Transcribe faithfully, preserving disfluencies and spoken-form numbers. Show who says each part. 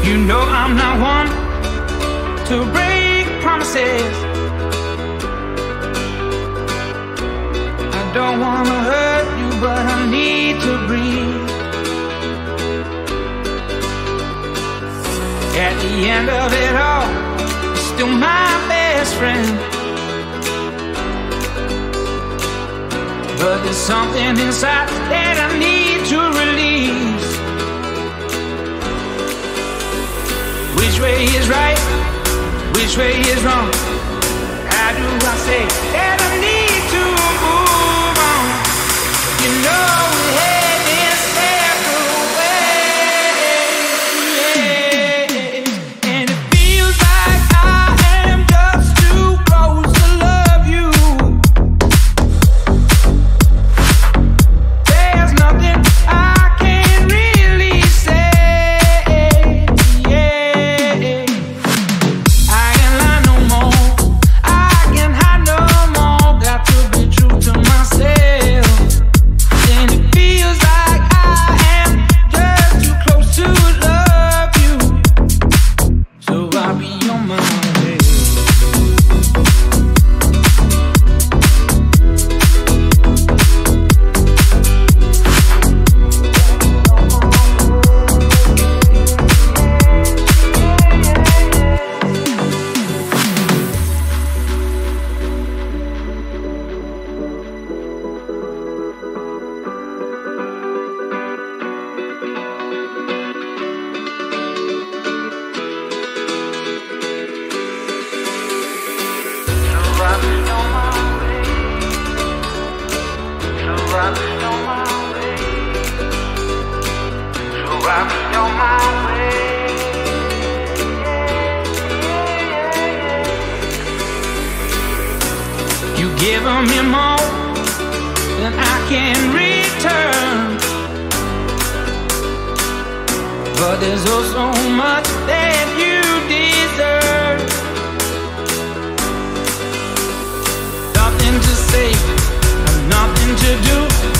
Speaker 1: You know I'm not one to break promises. I don't wanna hurt you, but I need to breathe. At the end of it all, you're still my best friend. But there's something inside that I need to release. Which way is right? Which way is wrong? How do I say that I need to move on? You know we're heading separate ways, and it feels like I am just too close to love you. There's nothing I can really say. Yeah. I can lie no more. I can hide no more. Got to be true to myself. And it feels like I am just too close to love you. So I'll be on my way. You giving me more than I can return, but there's also much that you deserve. Nothing to say, nothing to do.